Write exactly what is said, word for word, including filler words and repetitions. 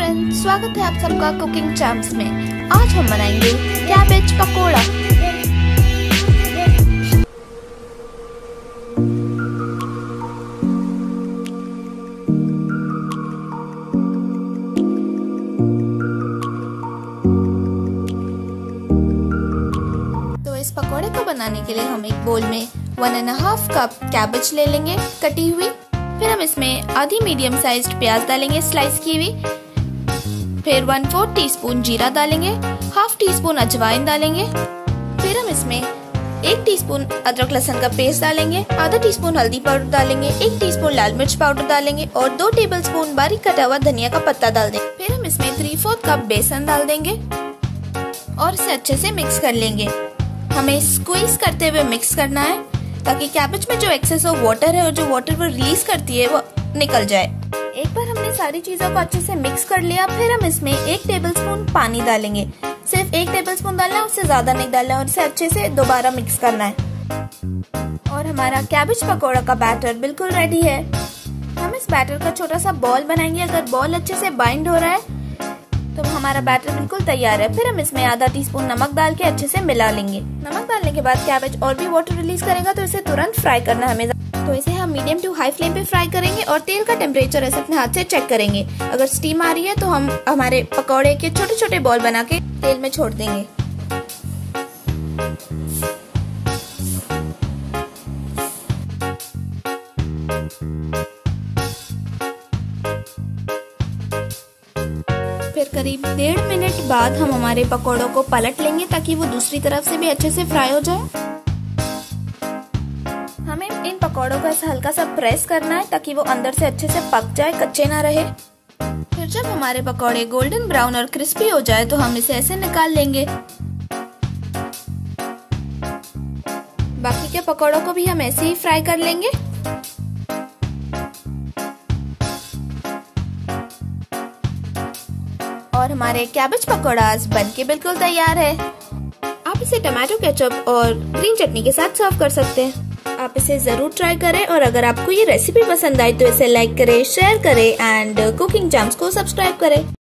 Friends, स्वागत है आप सबका कुकिंग चार्म्स में। आज हम बनाएंगे कैबेज पकोड़ा। तो इस पकोड़े को बनाने के लिए हम एक बोल में one and half cup cabbage ले लेंगे कटी हुई। फिर हम इसमें आधी मीडियम साइज्ड प्याज डालेंगे स्लाइस की हुई। फिर वन फोर्थ टी स्पून जीरा डालेंगे, हाफ टी स्पून अजवाइन डालेंगे। फिर हम इसमें एक टीस्पून अदरक लहसुन का पेस्ट डालेंगे, आधा टीस्पून हल्दी पाउडर डालेंगे, एक टीस्पून लाल मिर्च पाउडर डालेंगे और दो टेबलस्पून बारीक कटा हुआ धनिया का पत्ता डाल देंगे। फिर हम इसमें थ्री फोर्थ कप बेसन डाल देंगे और इसे अच्छे से मिक्स कर लेंगे। हमें स्क्वीज करते हुए मिक्स करना है ताकि कैबेज में जो एक्सेस ऑफ वाटर है और जो वाटर वो रिलीज करती है वो निकल जाए। एक बार हमने सारी चीजों को अच्छे से मिक्स कर लिया, फिर हम इसमें एक टेबलस्पून पानी डालेंगे। सिर्फ एक टेबलस्पून डालना है, उससे ज्यादा नहीं डालना है और इसे अच्छे से दोबारा मिक्स करना है। और हमारा कैबेज पकोड़ा का बैटर बिल्कुल रेडी है। हम इस बैटर का छोटा सा बॉल बनाएंगे। अगर बॉल अच्छे से बाइंड हो रहा है तो हमारा बैटर बिल्कुल तैयार है। फिर हम इसमें आधा टीस्पून नमक डाल के अच्छे से मिला लेंगे। नमक डालने के बाद कैबेज और भी वाटर रिलीज करेगा तो इसे तुरंत फ्राई करना हमें। तो इसे हम मीडियम टू हाई फ्लेम पे फ्राई करेंगे और तेल का टेम्परेचर ऐसे अपने हाथ से चेक करेंगे। अगर स्टीम आ रही है तो हम हमारे पकौड़े के छोटे छोटे बॉल बना के तेल में छोड़ देंगे। फिर करीब डेढ़ मिनट बाद हम हमारे पकौड़ों को पलट लेंगे ताकि वो दूसरी तरफ से भी अच्छे से फ्राई हो जाए। हमें इन पकौड़ों को ऐसा हल्का सा प्रेस करना है ताकि वो अंदर से अच्छे से पक जाए, कच्चे ना रहे। फिर जब हमारे पकौड़े गोल्डन ब्राउन और क्रिस्पी हो जाए तो हम इसे ऐसे निकाल लेंगे। बाकी के पकौड़ों को भी हम ऐसे ही फ्राई कर लेंगे। और हमारे कैबेज पकौड़ा बनके बिल्कुल तैयार है। आप इसे टमाटो केचप और ग्रीन चटनी के साथ सर्व कर सकते हैं। आप इसे जरूर ट्राई करें और अगर आपको ये रेसिपी पसंद आई तो इसे लाइक करें, शेयर करें एंड कुकिंग चार्म्स को सब्सक्राइब करें।